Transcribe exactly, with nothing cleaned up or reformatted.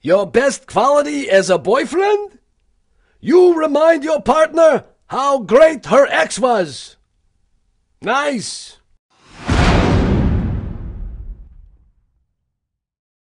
Your best quality as a boyfriend? You remind your partner how great her ex was. Nice.